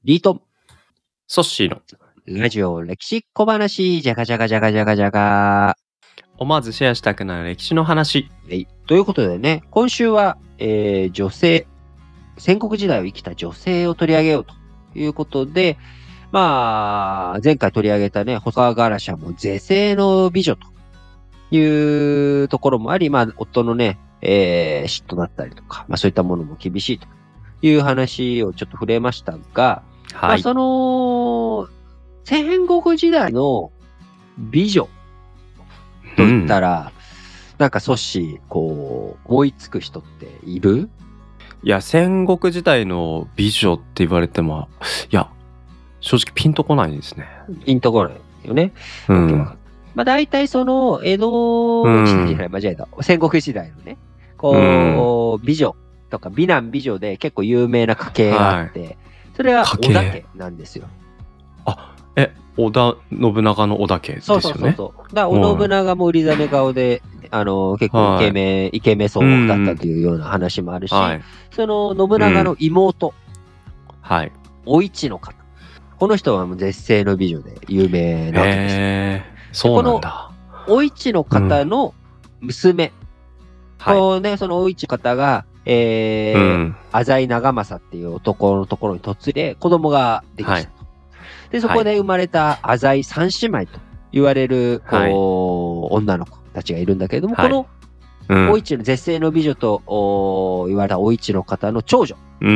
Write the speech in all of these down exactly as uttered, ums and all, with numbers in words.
リートン、 ソッシーのラジオ歴史小話、じゃがじゃがじゃがじゃがじゃが。 思わずシェアしたくなる歴史の話。 はい。ということでね、今週は、えー、女性、戦国時代を生きた女性を取り上げようということで、まあ、前回取り上げたね、細川ガラシャも是正の美女というところもあり、まあ、夫のね、えー、嫉妬だったりとか、まあそういったものも厳しいという話をちょっと触れましたが、 はい。 まあその、戦国時代の美女と言ったら、うん、なんかソッシー、こう、思いつく人っている？ いや、戦国時代の美女って言われても、いや、正直ピンとこないですね。 ピンとこないよね。 うん。 まあ大体その、江戸時代じゃない、間違えた。戦国時代のね、こう、うん、美女とか美男美女で結構有名な家系があって、はい、それは織田家なんですよ。 あ、え、織田信長の織田家ですよね。 そうそうそうそう。だから織信長も売りざめ顔で、あの、結構イケメン、はい、イケメンそうだったというような話もあるし、はい、その信長の妹、 うん、はい。 お市の方。この人はもう絶世の美女で有名なわけです。 へー、そうなんだ。 このお市の方の娘。うん、こうね、そのお市の方が、えー、うん、浅井長政っていう男のところに嫁いで子供ができましたと。はい、で、そこで生まれた浅井三姉妹と言われる、こう、はい、女の子たちがいるんだけれども、はい、この、お市の絶世の美女と言われたお市の方の長女。 うん。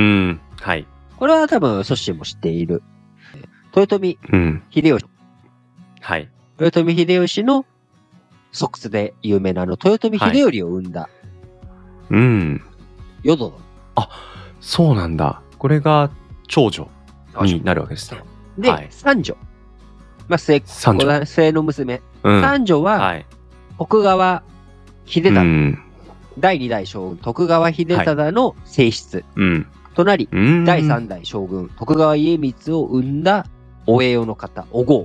はい。 これは多分、ソッシーも知っている。豊臣秀吉。うん、 はい。 豊臣秀吉の側室で有名なあの、豊臣秀頼を生んだ。はい、 うん。 淀殿。 あ、そうなんだ。これが長女になるわけですね。 で、はい、三女。まあ、末、 三女。 末の娘。うん、三女は、はい、徳川秀忠、うん、だいに代将軍、徳川秀忠の正室、はい、うん、となり、だいさん代将軍、徳川家光を生んだお栄養の方、お郷。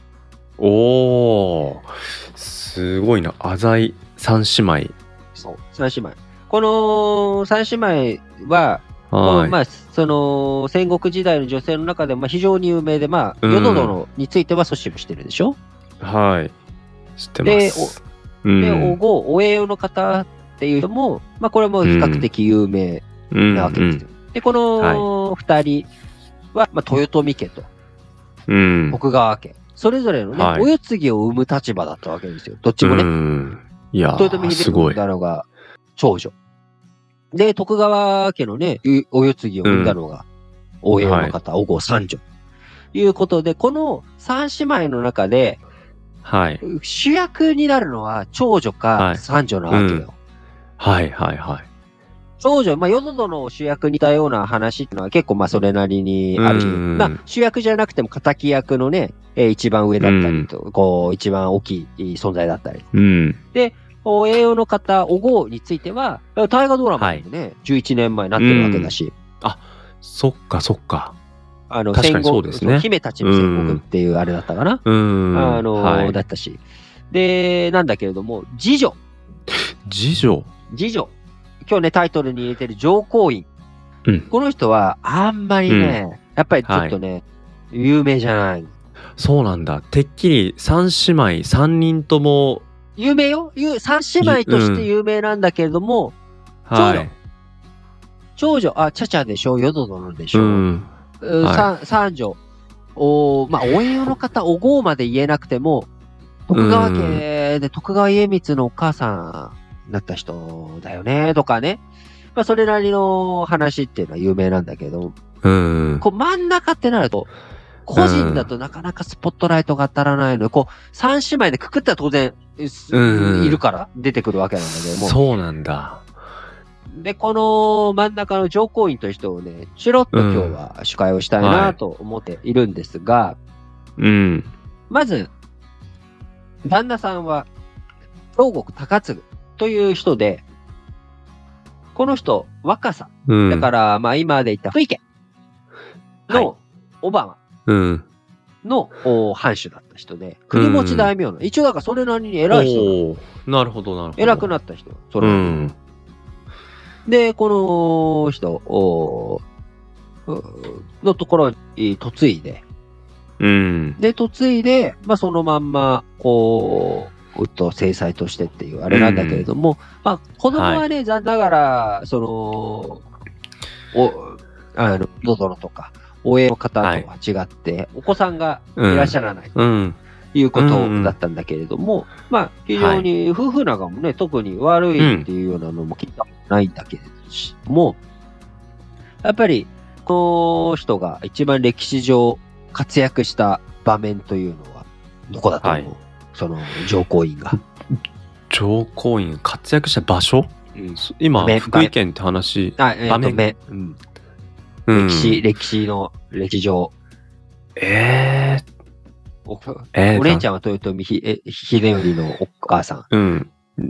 おー、すごいな。浅井三姉妹。 そう、三姉妹。この三姉妹は、はい、まあ、その、戦国時代の女性の中でも非常に有名で、まあ、淀殿についてはソッシーも知ってるでしょ？ はい。知ってます。 で、お、で、お郷、お栄養の方っていうのも、まあ、これも比較的有名なわけですよ。うんうん、で、この二人は、まあ、豊臣家と、うん、徳川家、それぞれのね、はい、お世継ぎを生む立場だったわけですよ。どっちもね。 うん、いや豊臣秀吉を生んだのが長女。で、徳川家のね、お世継ぎを生んだのが、お栄養の方、お郷三女。ということで、この三姉妹の中で、 はい、 主役になるのは長女か三女なわけよ。 はい、うん、はい、はい、はい。 長女、まあ、淀殿の主役に似たような話っていうのは結構まあそれなりにあるし、まあ主役じゃなくても敵役のね、えー、一番上だったりと、こう、一番大きい存在だったり。うん、で、お栄養の方、お郷については、大河ドラマでもね、はい、じゅういちねんまえになってるわけだし。 あ、そっかそっか。 あの、 確かにそうですね。 姫たちの戦国っていうあれだったかな。うん。あの、はい、だったし。で、なんだけれども、次女。 次女次女。今日ね、タイトルに入れてる上皇院。うん。この人は、あんまりね、うん、やっぱりちょっとね、はい、有名じゃない。 そうなんだ。てっきり三姉妹、三人とも、 有名よ。三姉妹として有名なんだけれども、うん、長女、はい。長女、あ、ちゃちゃでしょ、淀殿でしょ。うん。はい、三女。お、まあ、お栄養の方、お郷まで言えなくても、徳川家で徳川家光のお母さんだった人だよね、とかね。まあ、それなりの話っていうのは有名なんだけど、うん。こう、真ん中ってなると、個人だとなかなかスポットライトが当たらないので、こう、三姉妹でくくったら当然、うん、いるから出てくるわけなんだけども。 そうなんだ。 で、この真ん中の上皇院という人をね、チロッと今日は司会をしたいなと思っているんですが、うん。まず、旦那さんは、東国高次という人で、この人、若さ。うん、だから、まあ今で言った福井家の小浜の、はい、藩主だった人で、国持ち大名の、うん、一応だからそれなりに偉い人な。なるほど、なるほど。 偉くなった人。それ、うん、で、この人、 のところに嫁いで、 うん。 で、嫁いで、まあ、そのまんま、こう、うっと制裁としてっていうあれなんだけれども、うん、まあ、子供はね、はい、残念ながら、その、お、あの、ヨドロとか、親の方とは違って、はい、お子さんがいらっしゃらない。うんうんいうことだったんだけれども、うんうん、まあ、非常に夫婦仲もね、はい、特に悪いっていうようなのも聞いたことないんだけれども、やっぱり、この人が一番歴史上活躍した場面というのは、どこだと思う、はい、その上皇院が。 上皇院活躍した場所、うん、今、福井県って話、 あ、えー、場面、うんうん、歴史、歴史の歴史上。 えーお, えー、お姉ちゃんは豊臣秀頼のお母さん。うん、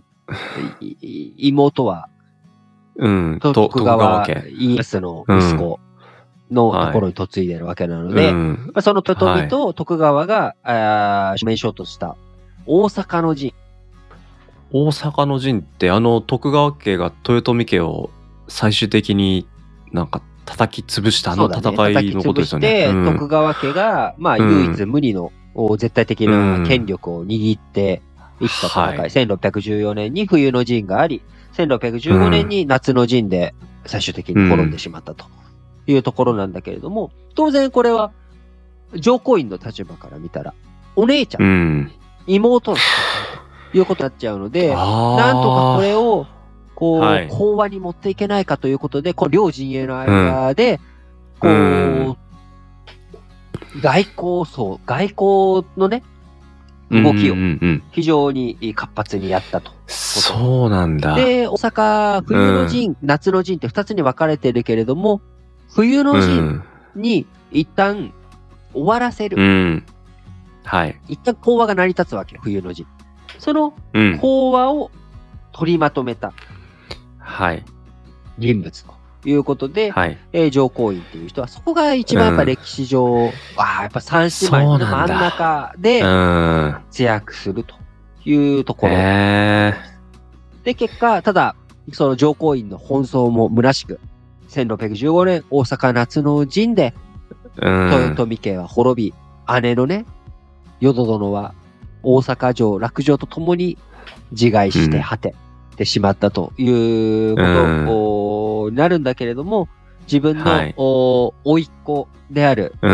妹は、 うん、 徳川家康の息子のところに嫁いでるわけなので、うんはい、その豊臣と徳川が、はい、正面衝突した大阪の陣。 大阪の陣ってあの徳川家が豊臣家を最終的になんか叩き潰したあの戦いのことですよね。 叩き潰して、うん、徳川家が、まあ、唯一無二の、絶対的な権力を握っていった戦い、うんはい、せんろっぴゃくじゅうよねんに冬の陣があり、せんろっぴゃくじゅうごねんに夏の陣で最終的に滅んでしまったというところなんだけれども、当然これは上皇院の立場から見たら、お姉ちゃん、うん、妹の戦いということになっちゃうので、なんとかこれをこう、はい、講和に持っていけないかということで、この両陣営の間で、こう、うん外交層、外交のね、動きを非常に活発にやったと。 そうなんだ。 で、大阪、冬の陣、うん、夏の陣って二つに分かれてるけれども、冬の陣に一旦終わらせる。うん、 はい。 一旦講和が成り立つわけよ、冬の陣。その講和を取りまとめた。 はい。 人物と。いうことで、はいえー、上皇院っていう人は、そこが一番やっぱ歴史上、うん、ああ、やっぱ三姉妹の真ん中で活躍するというところ。で、結果、ただ、その上皇院の奔走も虚しく、せんろっぴゃくじゅうごねん大阪夏の陣で、うん、豊臣家は滅び、姉のね、淀殿は大阪城、落城とともに自害して果ててしまったということになるんだけれども、自分の、はい、お甥っ子である、うん、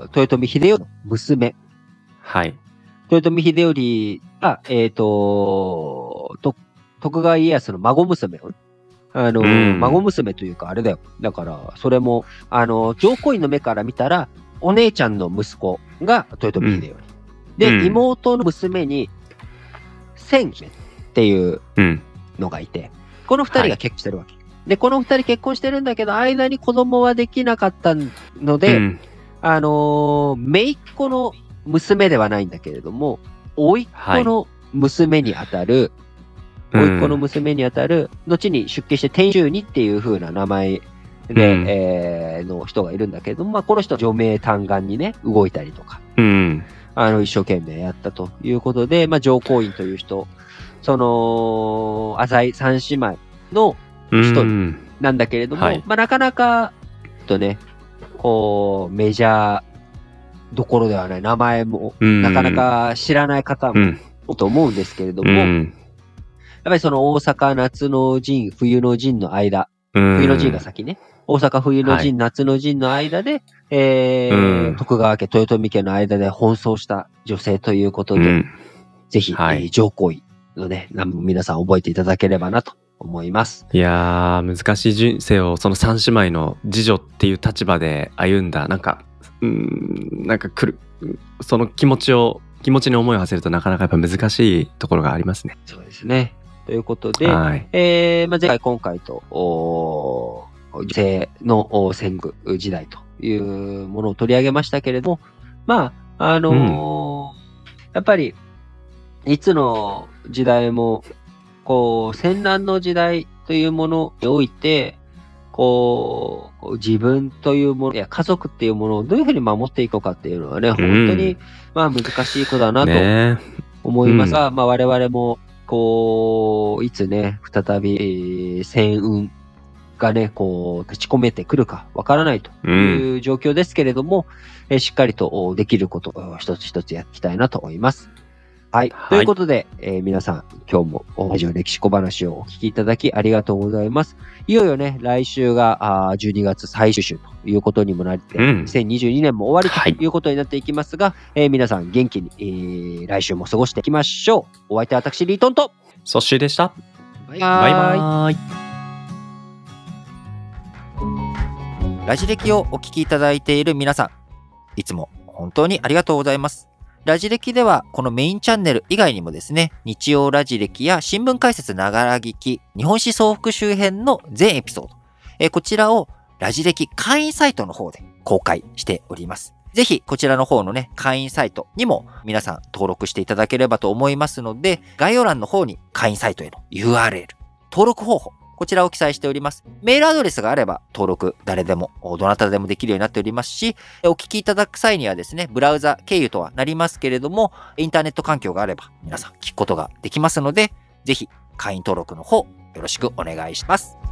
豊臣秀頼の娘。 はい。 豊臣秀頼が、えっ、ー、と、と、徳川家康の孫娘を、あの、うん、孫娘というかあれだよ。だから、それも、あの、上皇院の目から見たら、お姉ちゃんの息子が豊臣秀頼。うん、で、うん、妹の娘に、千姫っていうのがいて、この二人が結婚してるわけ。はい、で、この二人結婚してるんだけど、間に子供はできなかったので、うん、あのー、姪っ子の娘ではないんだけれども、甥っ子の娘にあたる、はい、甥っ子の娘にあたる、うん、後に出家して天中にっていう風な名前で、うんえー、の人がいるんだけれども、まあ、この人は除名嘆願にね、動いたりとか、うん、あの、一生懸命やったということで、まあ、上皇院という人、その、浅井三姉妹の人なんだけれども、はい、まあ、なかなか、とね、こう、メジャーどころではない、名前も、なかなか知らない方も、と思うんですけれども、やっぱりその大阪夏の陣、冬の陣の間、冬の陣が先ね、大阪冬の陣、はい、夏の陣の間で、えー、徳川家、豊臣家の間で奔走した女性ということで、ぜひ、はい、上皇位のね、皆さん覚えていただければなと思います。 いやー、難しい人生をその三姉妹の次女っていう立場で歩んだ、なんか、うーん、なんか来る、その気持ちを、気持ちに思いを馳せるとなかなかやっぱ難しいところがありますね。 そうですね。ということで、はい、えーまあ、前回今回と、お女性の戦国時代というものを取り上げましたけれども、まあ、あのーうん、やっぱり、いつの時代も、こう、戦乱の時代というものにおいて、こう、自分というものや家族っていうものをどういうふうに守っていこうかっていうのはね、本当に、うん、まあ難しいことだなと思いますが、ねうん、まあ我々も、こう、いつね、再び、戦運がね、こう、立ち込めてくるかわからないという状況ですけれども、うん、えしっかりとできることを一つ一つやっていきたいなと思います。はい。はい、ということで、えー、皆さん、今日もラジオ歴史小話をお聞きいただきありがとうございます。いよいよね、来週があじゅうにがつ最終週ということにもなって、うん、にせんにじゅうにねんも終わりということになっていきますが、はい、えー、皆さん元気に、えー、来週も過ごしていきましょう。お相手は私、リートンと、 ソッシーでした。 バイバイ。バイバイ。 ラジ歴をお聞きいただいている皆さん、いつも本当にありがとうございます。ラジ歴ではこのメインチャンネル以外にもですね、日曜ラジ歴や新聞解説ながら聞き、日本史総復周辺の全エピソード、えこちらをラジ歴会員サイトの方で公開しております。ぜひこちらの方のね、会員サイトにも皆さん登録していただければと思いますので、概要欄の方に会員サイトへの ユーアールエル、登録方法、こちらを記載しております。メールアドレスがあれば登録誰でも、どなたでもできるようになっておりますし、お聞きいただく際にはですね、ブラウザ経由とはなりますけれども、インターネット環境があれば皆さん聞くことができますので、ぜひ会員登録の方よろしくお願いします。